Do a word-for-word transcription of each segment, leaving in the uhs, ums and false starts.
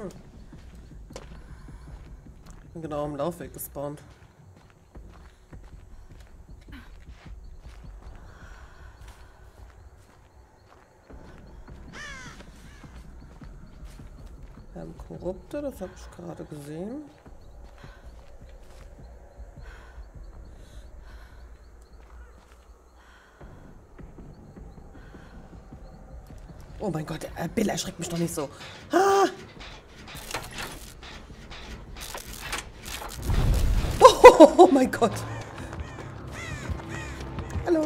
Hm. Ich bin genau am Laufweg gespawnt. Wir haben Korrupte, das habe ich gerade gesehen. Oh mein Gott, äh, Bill, erschreckt mich doch nicht so. Ah! Oh, oh mein Gott. Hallo.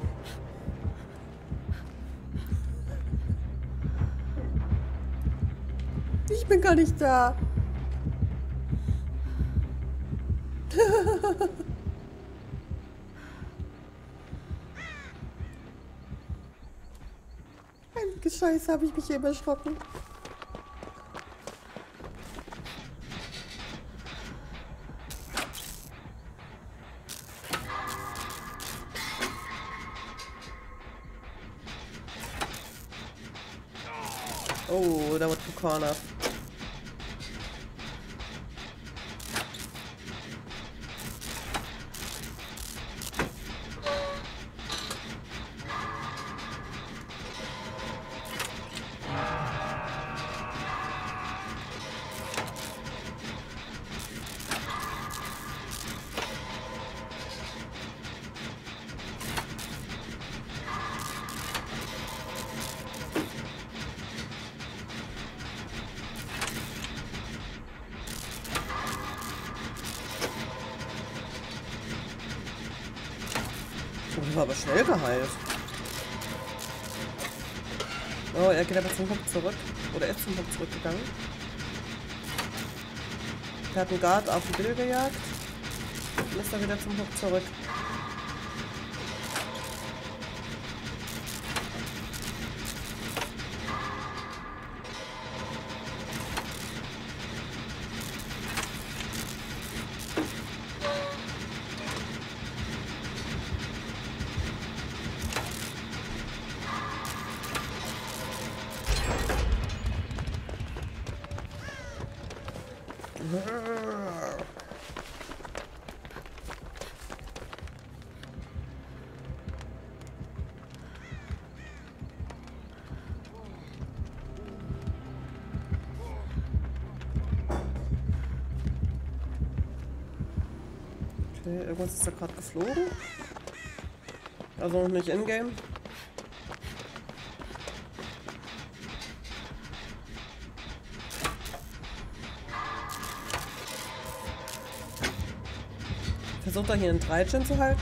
Ich bin gar nicht da. Heilige Scheiße, habe ich mich eben erschrocken. Oh, da wird gecornert. Oh, das war aber schnell geheilt. Oh, er geht aber zum Hub zurück. Oder er ist zum Hub zurückgegangen. Er hat einen Guard auf den Bill gejagt. Dann ist er wieder zum Hub zurück. Okay, irgendwas ist da gerade geflogen. Also noch nicht in-game. Versucht er hier einen Dreitchen zu halten.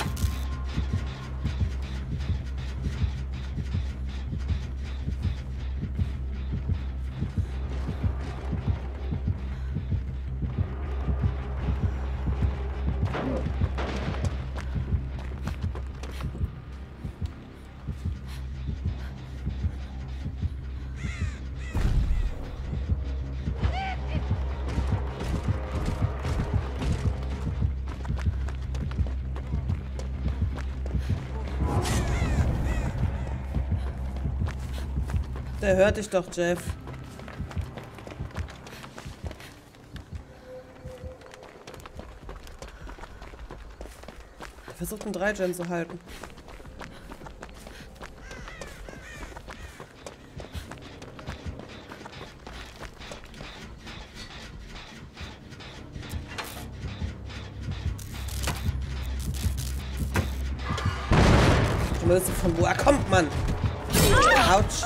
Der hört dich doch, Jeff. Er versucht einen Dreitchen zu halten. Du weißt von wo er kommt, Mann. Autsch.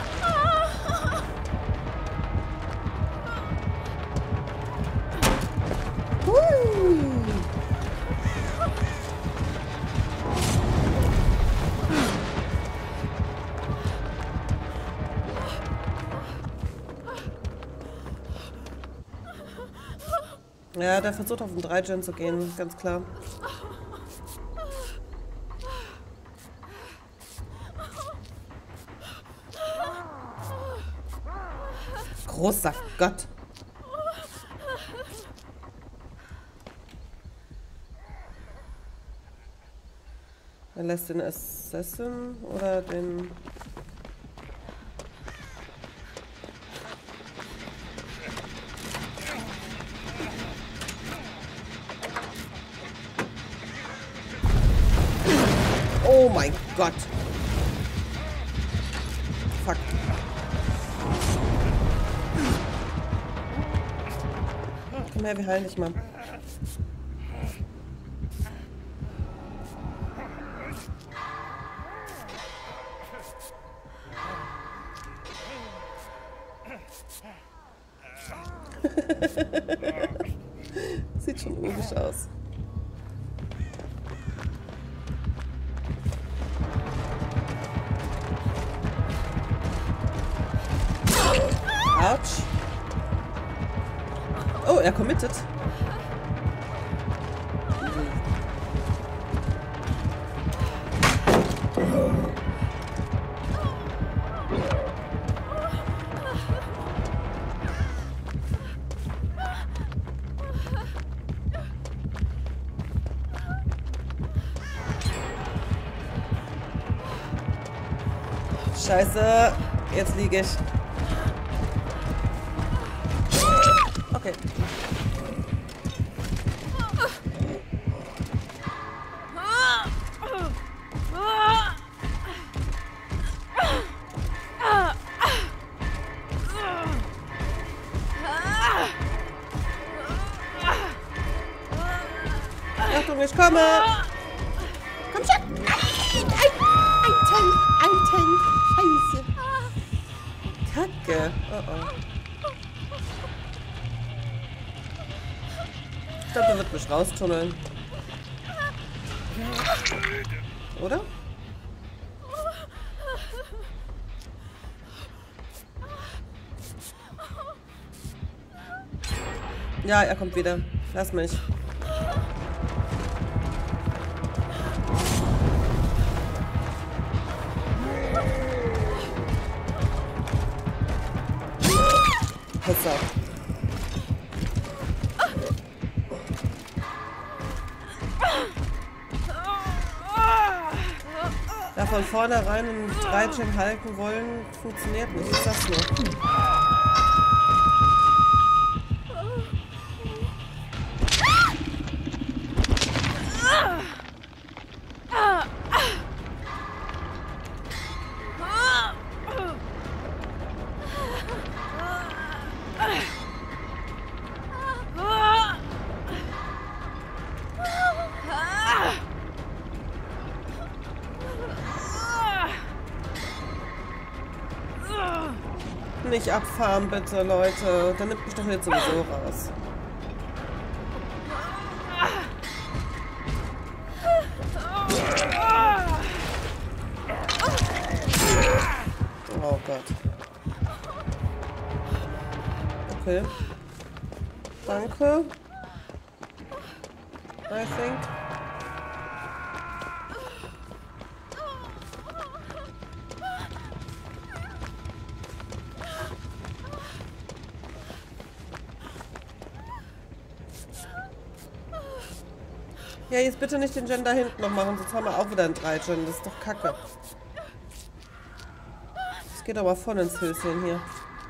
Ja, der versucht auf den Dreitchen zu gehen, ganz klar. Großer Gott. Er lässt den Assassin oder den... Gott. Fuck. Komm her, wir heilen dich mal. Sieht schon logisch aus. Autsch. Oh, er committet. Scheiße, jetzt liege ich. Okay. Achtung, ich komme! Komm schon! Ein, ein, ein Tank! Ein Tank! Scheiße! Kacke! Oh oh. Ich glaube, der wird mich raustunneln. Oder? Ja, er kommt wieder. Lass mich. Pass auf. Da von vornherein einen Dreitschenk halten wollen, funktioniert nicht. Ich sag's nur. Nicht abfahren, bitte, Leute. Dann nimmt mich doch jetzt sowieso raus. Oh Gott. Okay. Danke. I think. Ja, jetzt bitte nicht den Gen da hinten noch machen, sonst haben wir auch wieder einen drei Gen. Das ist doch kacke. Das geht aber voll ins Höschen hier.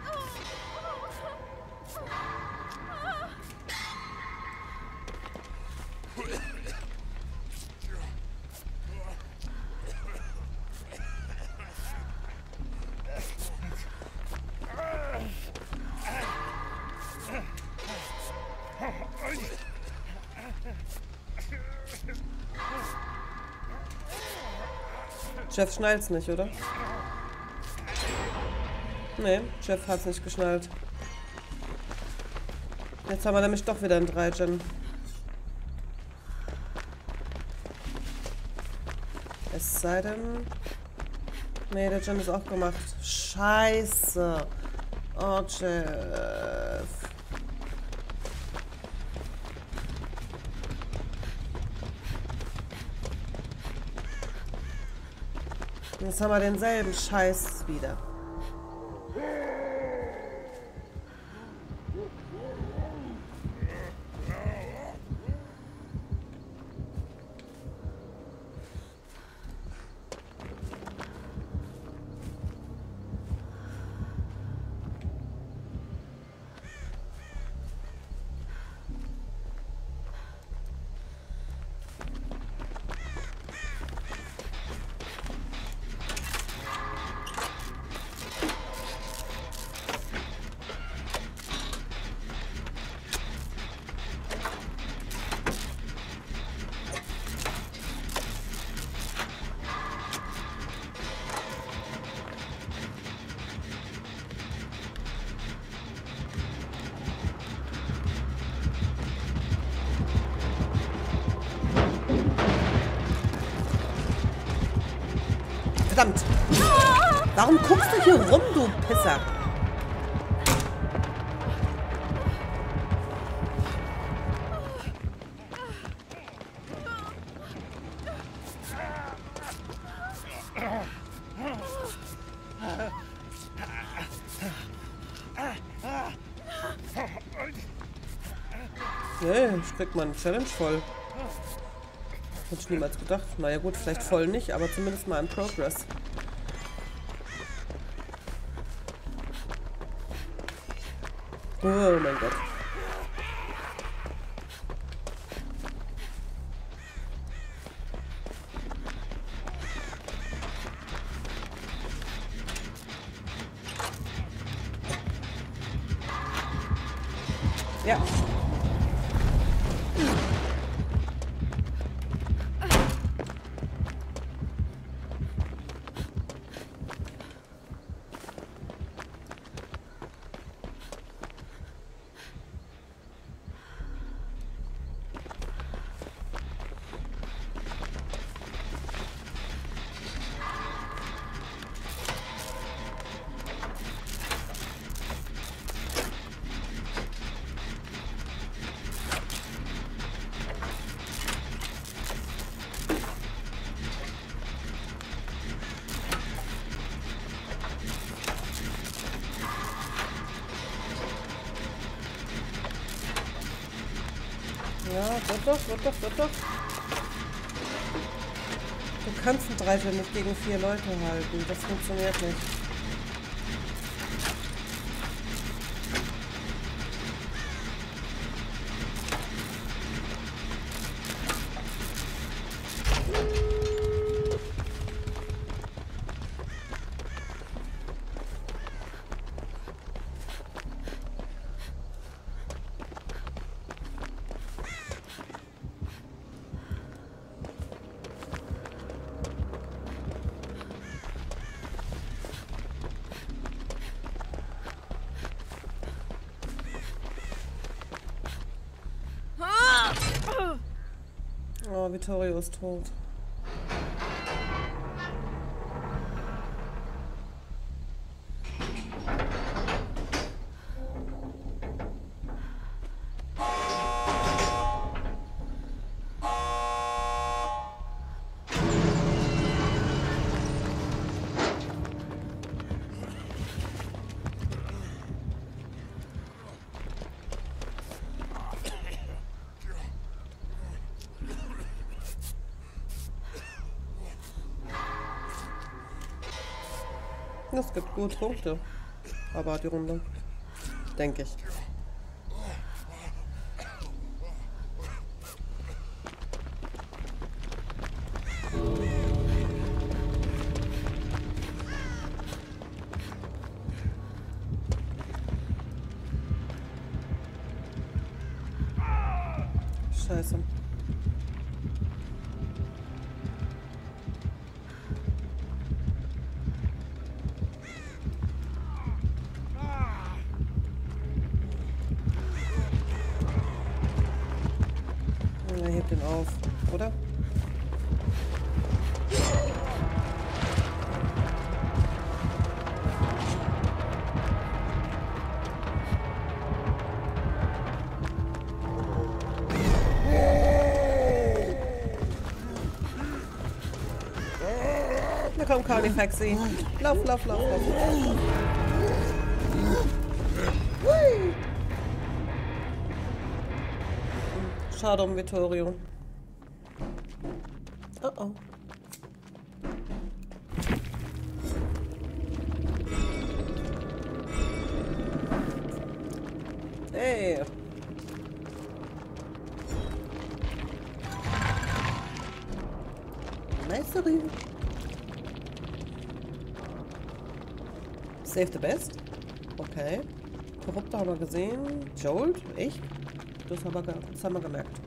Jeff schnallt's nicht, oder? Nee, Jeff hat's nicht geschnallt. Jetzt haben wir nämlich doch wieder einen drei Gen. Es sei denn... Nee, der Gen ist auch gemacht. Scheiße. Oh, Jeff. Jetzt haben wir denselben Scheiß wieder. Verdammt! Warum guckst du hier rum, du Pisser? Nee, ich krieg mal eine Challenge voll. Hätte ich niemals gedacht. Naja gut, vielleicht voll nicht, aber zumindest mal in Progress. Oh mein Gott. Ja. Ja, wird doch, wird doch, wird doch. Du kannst ein Dreifel nicht gegen vier Leute halten. Das funktioniert nicht. Oh, Vittorio ist tot. Es gibt gut Punkte. Aber die Runde. Denke ich. Scheiße. Er hebt ihn auf, oder? Na komm, Carnifexi. Lauf, lauf, lauf, lauf. Hui. Schade um Vittorio. Oh oh. Hey. Meisterin. Save the best. Okay. Korrupter haben wir gesehen. Jolt? Echt? Das haben wir, das haben wir gemerkt.